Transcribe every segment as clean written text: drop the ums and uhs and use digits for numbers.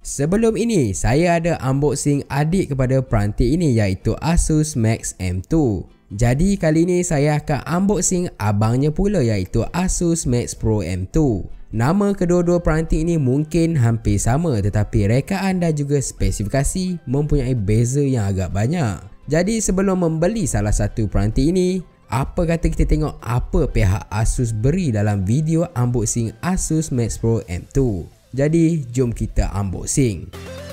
Sebelum ini, saya ada unboxing adik kepada peranti ini iaitu Asus Max M2. Jadi kali ini saya akan unboxing abangnya pula iaitu Asus Max Pro M2. Nama kedua-dua peranti ini mungkin hampir sama tetapi rekaan dan juga spesifikasi mempunyai beza yang agak banyak. Jadi sebelum membeli salah satu peranti ini, apa kata kita tengok apa pihak Asus beri dalam video unboxing Asus Max Pro M2. Jadi jom kita unboxing.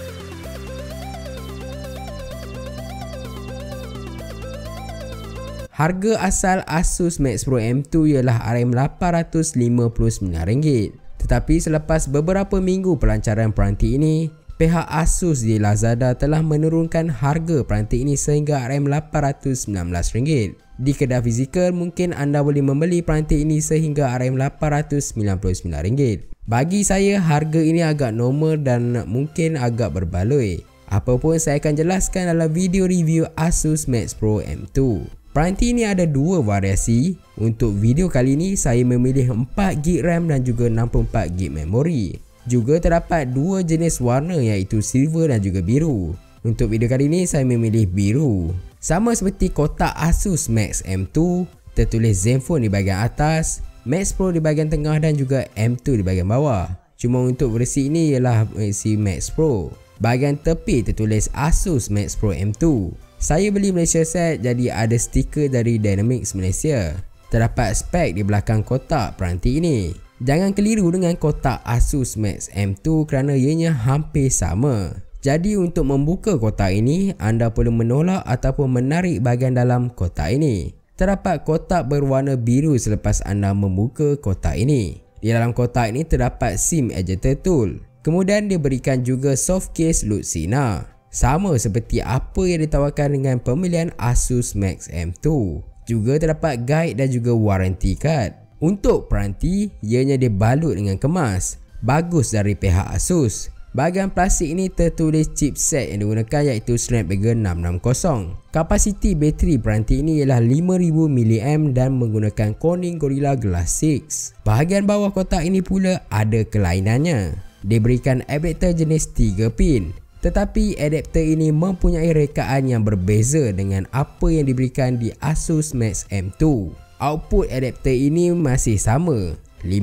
Harga asal Asus Max Pro M2 ialah RM859. Tetapi selepas beberapa minggu pelancaran peranti ini, pihak Asus di Lazada telah menurunkan harga peranti ini sehingga RM819. Di kedai fizikal mungkin anda boleh membeli peranti ini sehingga RM899. Bagi saya harga ini agak normal dan mungkin agak berbaloi. Apapun saya akan jelaskan dalam video review Asus Max Pro M2. Peranti ini ada dua variasi. Untuk video kali ini saya memilih 4GB RAM dan juga 64GB memori. Juga terdapat dua jenis warna iaitu silver dan juga biru. Untuk video kali ini saya memilih biru. Sama seperti kotak Asus Max M2, tertulis Zenfone di bahagian atas, Max Pro di bahagian tengah dan juga M2 di bahagian bawah. Cuma untuk versi ini ialah versi Max Pro. Bahagian tepi tertulis Asus Max Pro M2. Saya beli Malaysia set jadi ada stiker dari Dynamics Malaysia. Terdapat spek di belakang kotak peranti ini. Jangan keliru dengan kotak Asus Max M2 kerana ianya hampir sama. Jadi untuk membuka kotak ini, anda perlu menolak ataupun menarik bahagian dalam kotak ini. Terdapat kotak berwarna biru selepas anda membuka kotak ini. Di dalam kotak ini terdapat SIM ejector tool. Kemudian diberikan juga soft case Lucina. Sama seperti apa yang ditawarkan dengan pembelian Asus Max M2. Juga terdapat guide dan juga warranty card. Untuk peranti, ianya dibalut dengan kemas. Bagus dari pihak Asus. Bahagian plastik ini tertulis chipset yang digunakan iaitu Snapdragon 660. Kapasiti bateri peranti ini ialah 5000 mAh dan menggunakan Corning Gorilla Glass 6. Bahagian bawah kotak ini pula ada kelainannya. Diberikan adapter jenis 3 pin. Tetapi adapter ini mempunyai rekaan yang berbeza dengan apa yang diberikan di Asus Max M2. Output adapter ini masih sama.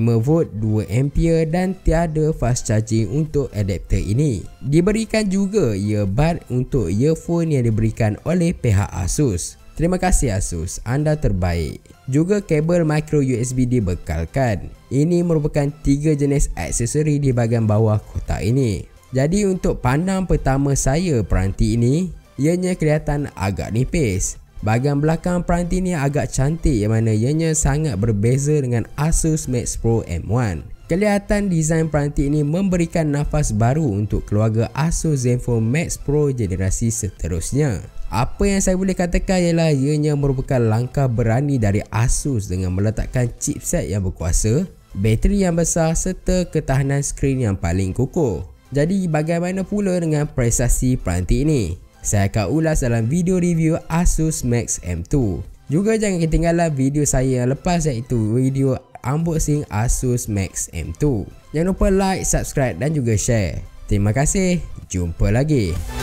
5V 2A dan tiada fast charging untuk adapter ini. Diberikan juga earbud untuk earphone yang diberikan oleh pihak Asus. Terima kasih Asus, anda terbaik. Juga kabel micro USB dibekalkan. Ini merupakan 3 jenis aksesori di bahagian bawah kotak ini. Jadi untuk pandang pertama saya peranti ini, ianya kelihatan agak nipis. Bahagian belakang peranti ini agak cantik yang mana ianya sangat berbeza dengan Asus Max Pro M1. Kelihatan desain peranti ini memberikan nafas baru untuk keluarga Asus Zenfone Max Pro generasi seterusnya. Apa yang saya boleh katakan ialah ianya merupakan langkah berani dari Asus dengan meletakkan chipset yang berkuasa, bateri yang besar serta ketahanan skrin yang paling kukuh. Jadi bagaimana pula dengan prestasi peranti ini? Saya akan ulas dalam video review Asus Max M2. Juga jangan ketinggalan video saya yang lepas iaitu video unboxing Asus Max M2. Jangan lupa like, subscribe dan juga share. Terima kasih. Jumpa lagi.